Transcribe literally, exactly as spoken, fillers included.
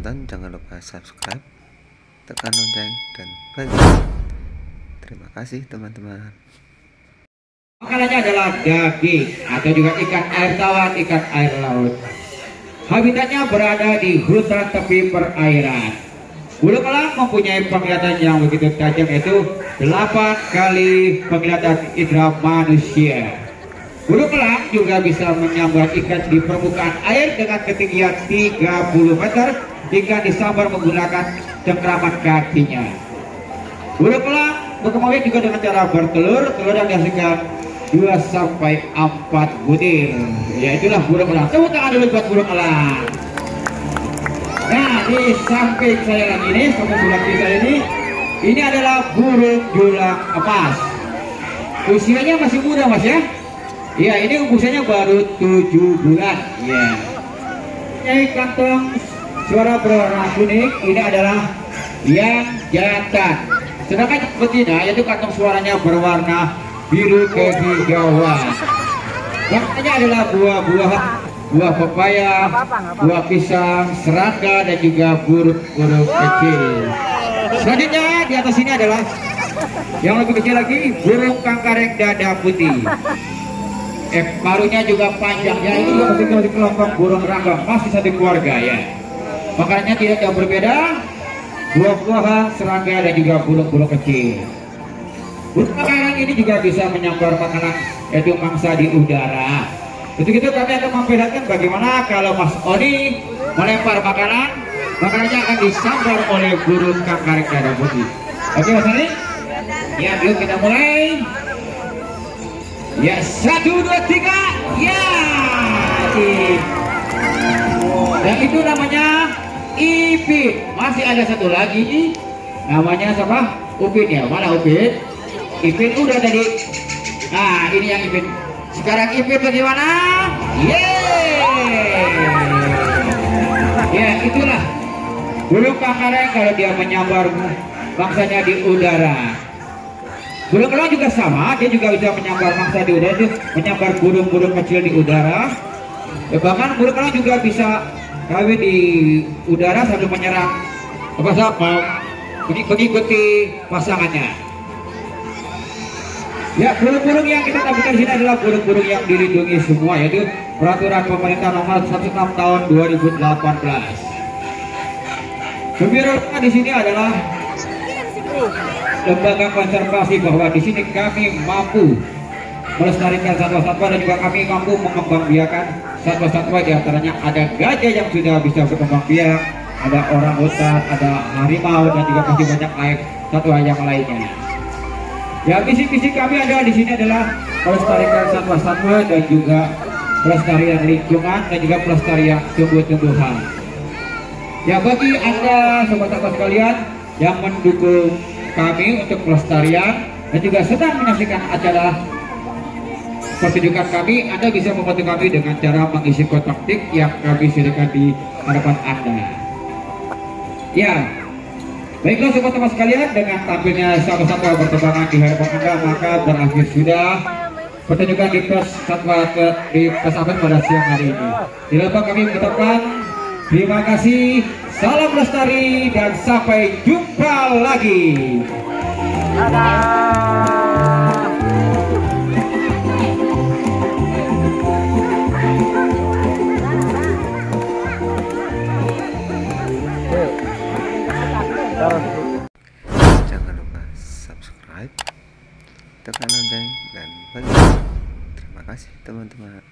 menonton, jangan lupa subscribe, tekan lonceng, dan bagi. Terima kasih teman-teman. Makanannya adalah daging atau juga ikan air tawar, ikan air laut. Habitatnya berada di hutan tepi perairan. Burung elang mempunyai penglihatan yang begitu tajam, yaitu delapan kali penglihatan indera manusia. Burung elang juga bisa menyambar ikan di permukaan air dengan ketinggian tiga puluh meter jika disambar menggunakan cengkraman kakinya. Burung elang berkembang biak juga dengan cara bertelur. Telur yang dihasilkan dua sampai empat butir. Ya, itulah burung elang. Tepuk tangan dulu buat burung elang. Nah, di samping saya lagi ini, samping sebelah kiri saya ini, ini adalah burung julang emas. Usianya masih muda, Mas, ya? Ya, ini usianya baru tujuh bulan. Ya. Ini kantong suara berwarna kuning, ini adalah yang jantan. Sedangkan yang betina, yaitu kantong suaranya berwarna biru kehijauan. Makanannya adalah buah-buahan, buah pepaya, buah pisang, serangga, dan juga burung-burung kecil. Selanjutnya di atas ini adalah yang lebih kecil lagi, burung kangkareng dada putih. Eh, paruhnya juga panjang, ya, ini juga masih masih kelompok burung ranggang, masih satu keluarga, ya. Makanannya tidak jauh berbeda, buah-buahan, serangga, dan juga burung-burung kecil. Burung kangkareng ini juga bisa menyambar makanan, yaitu mangsa di udara. Untuk itu kami akan memperlihatkan bagaimana kalau Mas Oni melempar makanan, makanannya akan disambar oleh burung kangkareng dada putih. Oke, Mas Oni? Ya, yuk kita mulai. Ya, satu, dua, tiga. Ya, dan itu namanya Ipin. Masih ada satu lagi, namanya siapa? Upin, ya. Mana Upin? Ipin udah tadi. Nah, ini yang Ipin. Sekarang Ipin bagaimana? Yeay. Ya, itulah burung kangkareng kalau dia menyambar mangsanya di udara. Burung elang juga sama, dia juga bisa menyambar mangsa di udara, dia menyambar burung-burung kecil di udara. Ya, bahkan burung elang juga bisa kawin di udara sambil menyerang apa siapa mengikuti pasangannya. Ya, burung-burung yang kita tampilkan di sini adalah burung-burung yang dilindungi semua, yaitu peraturan pemerintah nomor seratus enam tahun dua ribu delapan belas. Gembiranya di sini adalah lembaga konservasi, bahwa di sini kami mampu melestarikan satwa-satwa dan juga kami mampu mengembangbiakan satwa-satwa. Di antaranya ada gajah yang sudah bisa berkembang biak, ada orangutan, ada harimau, dan juga masih banyak lain satwa yang lainnya. Ya, misi-misi kami ada di sini adalah melestarikan satwa-satwa dan juga pelestarian lingkungan dan juga pelestarian tumbuh-tumbuhan. Ya, bagi Anda sobat-sobat sekalian yang mendukung kami untuk pelestarian dan juga sedang menyaksikan acara pertunjukan kami, Anda bisa membantu kami dengan cara mengisi kotak tik yang kami sediakan di hadapan Anda. Ya, baiklah sobat-sobat sekalian, dengan tampilnya satwa-satwa berterbangan di hadapan Anda, maka berakhir sudah pertunjukan di pes satwa ke di pesawat pada siang hari ini. Di depan kami mengucapkan terima kasih, salam lestari, dan sampai jumpa lagi. Dadah. Jangan lupa subscribe, tekan lonceng, dan bagi. Terima kasih teman-teman.